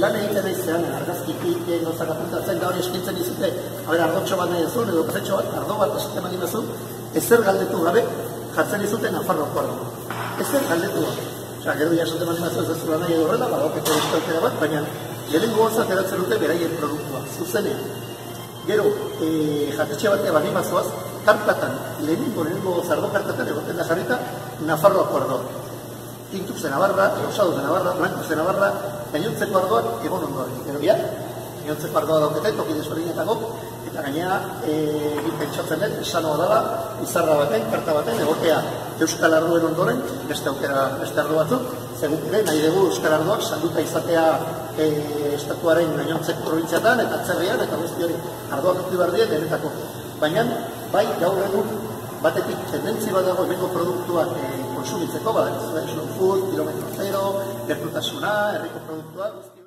lan egiten aizean, argazkitik gauzak apuntatzen da hori eskintzen izute, ardotxo bat nahi ezun, edo kazetxo bat, ardo bat esaten egin duzu, ezer galdetu gabe jartzen izute Nafarroako ardo. Ezer galdetu gabe. Osea, gero jasoten animazioa ez zura nahi edo horrela, badokete estaltera bat, baina lehenengo gozat eratzen dute beraien produktua, zuzenean. Gero, jatetxe batea animazioaz, kartatan, lehenengo zardo kartatan egoten da jarrita Nafarroako ardoa. Tintus de Navarra, Rosados de Navarra, Blancos de Navarra, gainontzeko ardoak egon ondoren. Gero ja, gainontzeko ardoa daukete, toki desberdinetako, eta gainea, pentsatzen dut, esanoa dela, izarra baten, karta baten, egotea Euskal Ardoen ondoren, beste ardo batzuk, zegoen ere, nahi dugu Euskal Ardoak salduta izatea estatuaren gainontzeko provintziatan, eta atzerrian, eta guzti hori, ardoak ukri behar dien, denetako. Baina, bai, gaur egun, batetik tendentzi bat dago emengo produktuak konsumitzeko, slow food, kilometro zero, gertutasuna, herriko produktuak,